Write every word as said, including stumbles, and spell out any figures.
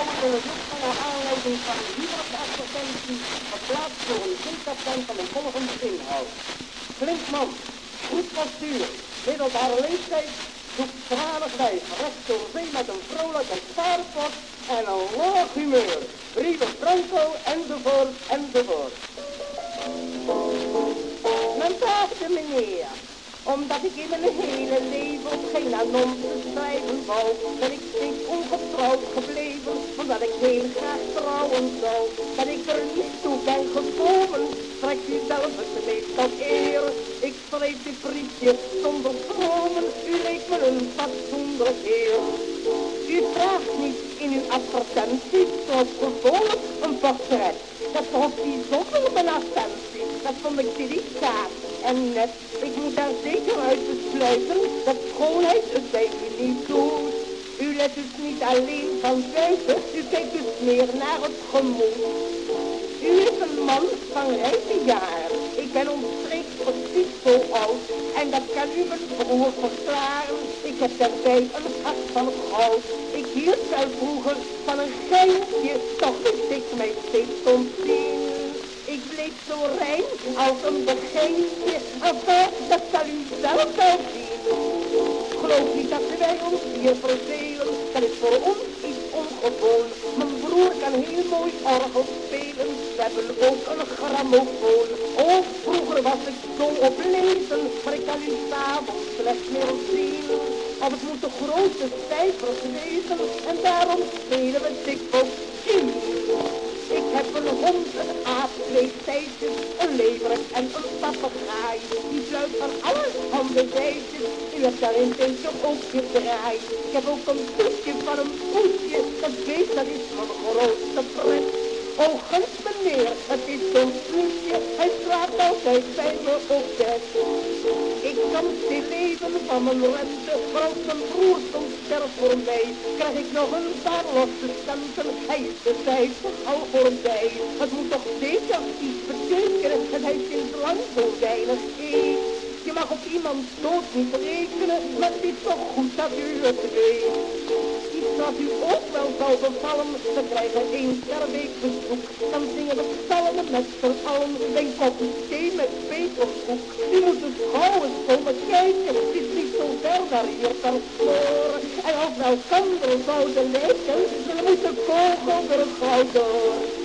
trouwens in het licht van naar aanleiding van de huwelijkse advertentie geplaatst door een zinkasten van de volgende inhoud. Flink man, goed postuur, middelbare leeftijd, zoekt tranig wijs, recht door zee met een vrolijk en paardenpot en een laag humeur. Brieven Franco, enzovoort, enzovoort. Mijn beste meneer, omdat ik in mijn hele leven op geen annonce schrijven wou, ben ik steeds ongetrouwd gebleven, omdat ik heel graag trouwen zou. Dat ik er niet toe ben gekomen, strekt u zelf het meest tot eer. Ik schreef dit briefje zonder schromen, u leek me een fatsoenlijk heer. U vraagt niet in uw advertentie, zoals gewoonlijk, een portret. Dat was bijzonder mijn attentie, dat vond ik delicaat en net. Ik moet daar zeker uit besluiten, dat schoonheid het bij u niet doet. U let dus niet alleen van buiten, u kijkt dus meer naar het gemoed. U is een man van rijpe jaren, ik ben omstreeks precies zo oud. En dat kan u mijn broer verklaren, ik heb daarbij een hart van goud. Ik hield wel vroeger van een geintje, toch wist ik mij steeds ontzien. Ik bleef zo rein als een begintje, enfin, dat zal u zelf wel zien. Geloof niet dat wij ons hier vervelen, dat is voor ons iets ongewoon. Mijn broer kan heel mooi orgel spelen, we hebben ook een grammofoon. Oh, vroeger was ik zo op lezen, maar ik kan u s'avonds slecht meer zien. Of het moeten grote cijfers wezen, en daarom spelen we dikwijls tien. Ik heb een hond, een aap, twee tijtjes, een leeuwerik en een papegaai. Die fluit van alles van de wijtjes, u hebt daar een beetje ook gedraaid. Ik heb ook een poesje van een poesje, dat weet dat is mijn grootste pret. Oh, gunst meneer, het is zo'n poesje, hij slaapt altijd bij me op bed. Ik kan stil leven van mijn rente, maar als mijn broer soms sterft voor mij, krijg ik nog een paar losse centen, hij is de tijd al voorbij. Het moet toch zeker iets betekenen, en hij vindt lang zo weinig eet. Je mag op iemands dood niet rekenen, maar het is toch goed dat u het weet. Iets dat u ook wel zou bevallen, we krijgen eens per week bezoek. Dan zingen we psalmen met z'n allen, een kopje thee met peperkoek. U moet dus gauw eens komen kijken, het is niet zo ver naar hier ter sporen. En als we elkander zouden lijken, dan moet de kogel er gauw door.